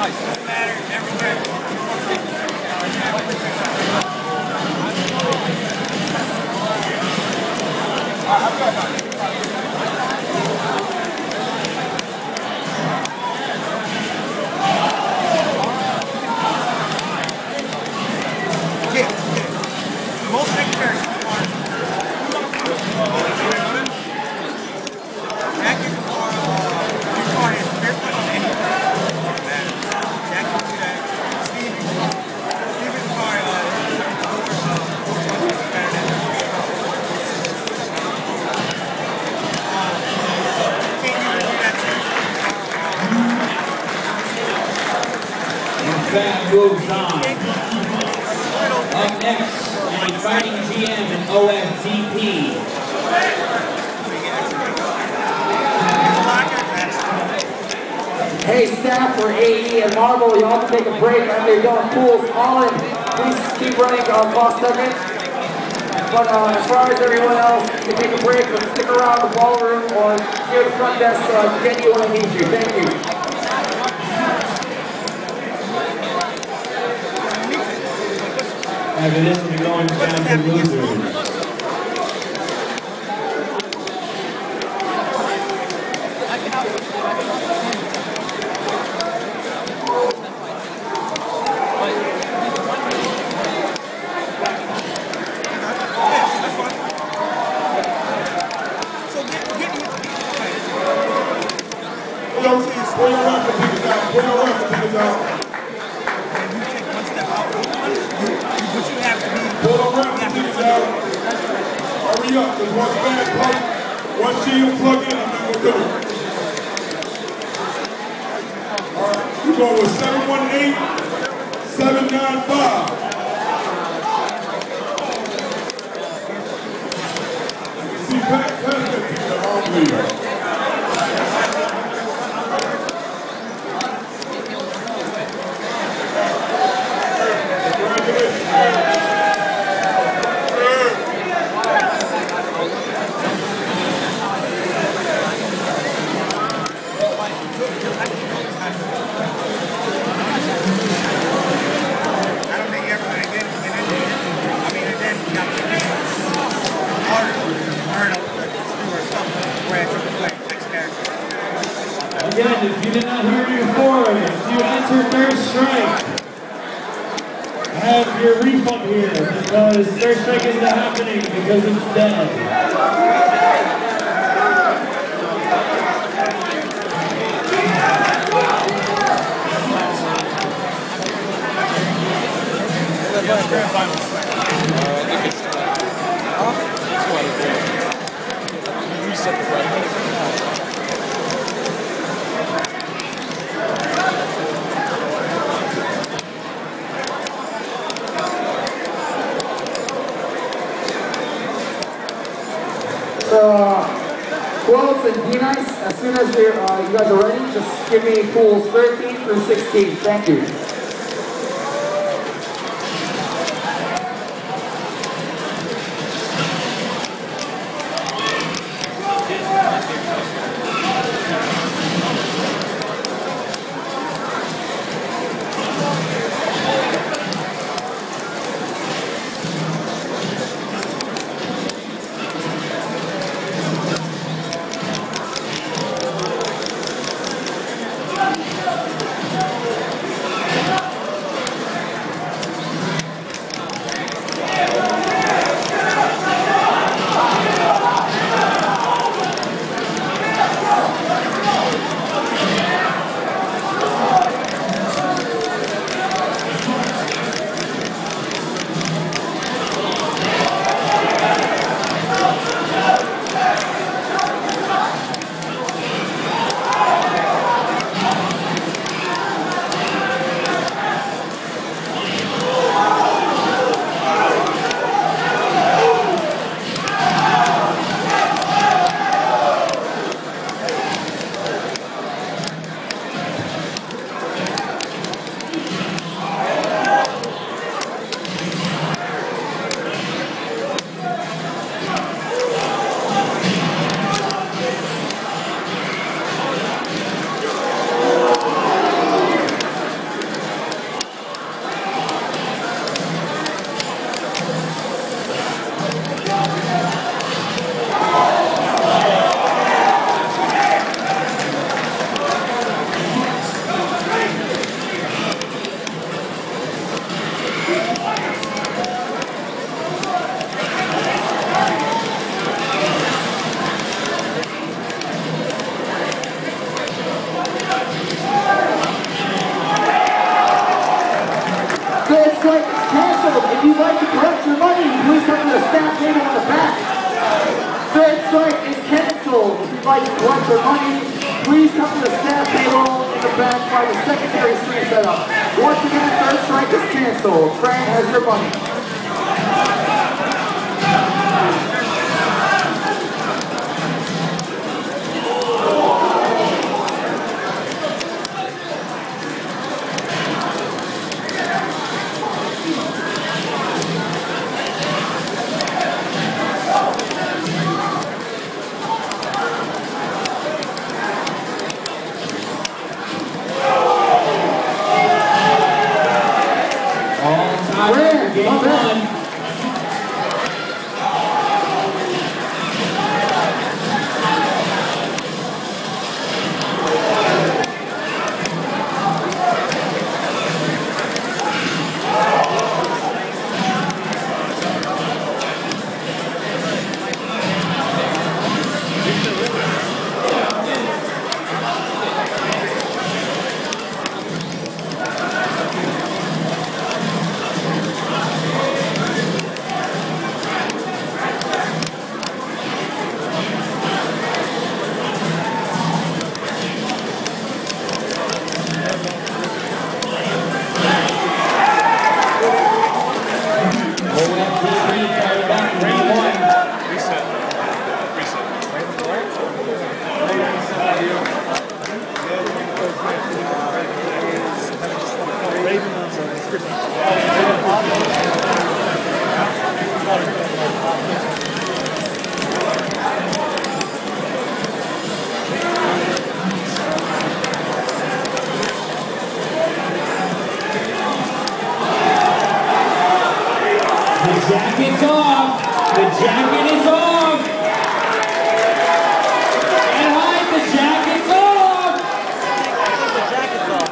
That moves on. Up next, a fighting GM and OFTP. Hey, staff for AE and Marvel, y'all can take a break after you're done pools. All in, please keep running cost segment. But as far as everyone else, you can take a break, but stick around the ballroom or near the front desk so I can get you when I need you. Thank you. Evidently going down to losers. Pull your rifle tickets out. Pull your rifle tickets out. Pull the rifle tickets out. Hurry up, because once bad plug, once you plug in, I'm not going to do it. All right, we're going with 718-795. See, pass that ticket on me. Again, if you did not hear me before, if you entered Third Strike, have your refund here because Third Strike isn't happening because it's dead. Grand finals. Reset the right. Quotes and D-Nice, as soon as you guys are ready, just give me pools 13 through 16. Thank you. Third strike is canceled. If you'd like to collect your money, please come to the staff table in the back by the secondary screen setup. Once again, third strike is canceled. Fran has your money. Game one. The jacket's off. The jacket is off. And hide, the jacket's off. The jacket's off.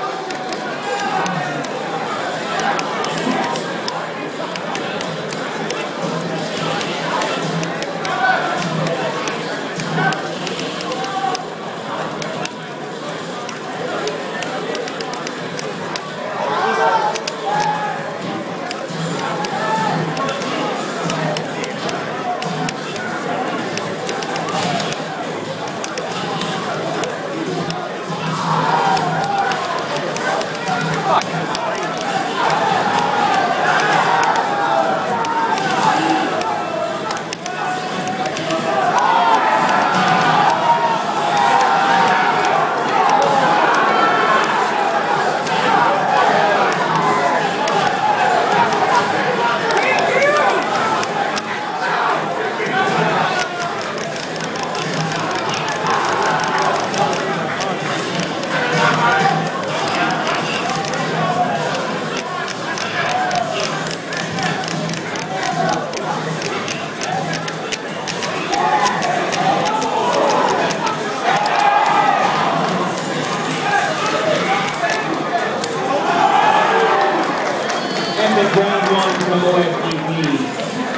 Round one from OFTP.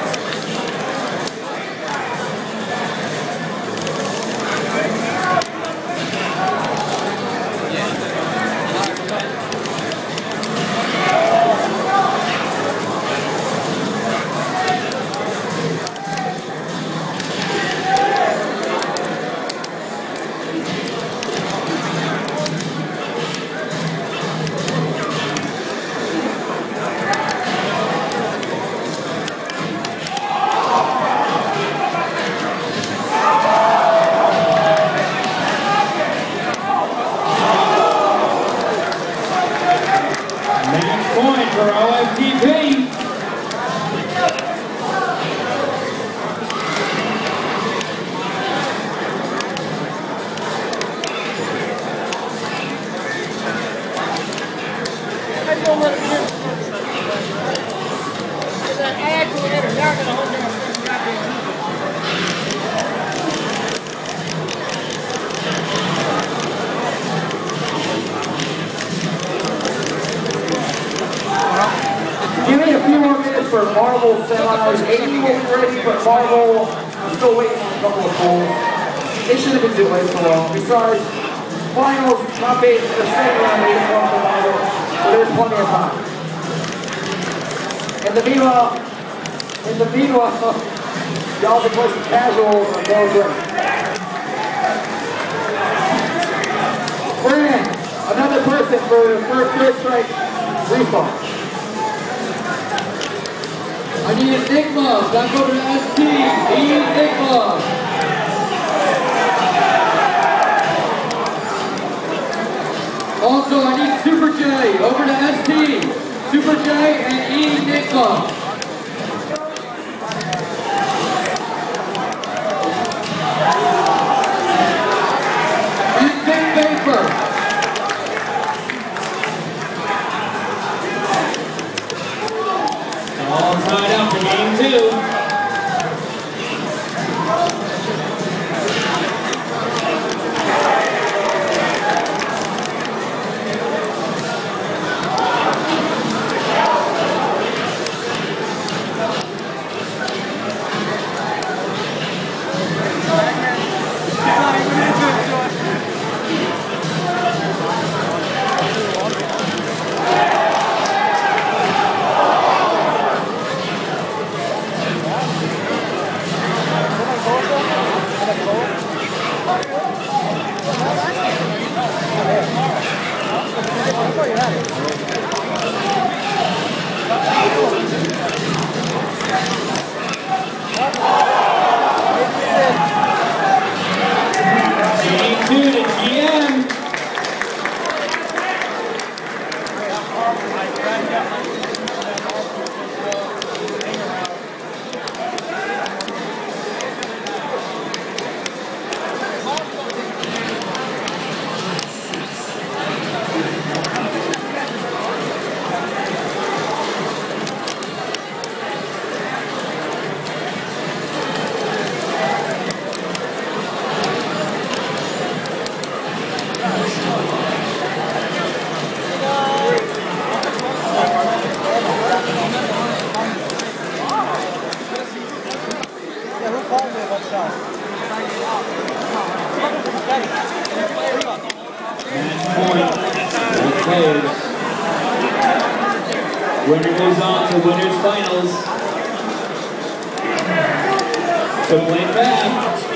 Point for OFTP. Give me a few more minutes for Marvel semis. 80 will be ready, but Marvel, I'm still waiting on a couple of polls. They shouldn't have been doing so long. Besides, finals, top 8, they're staying around 8 o'clock for Marvel, so there's plenty of time. In the meanwhile, Y'all can play some casuals on those ready. Bring in another person for the first strike refund. I need Enigma. Back over to ST. Enigma. Also, I need Super J. Over to ST. Super J and Enigma. And Big Vapor. All tied up for game 2. Game 2 to GM. Winner goes on to winners finals. So play back.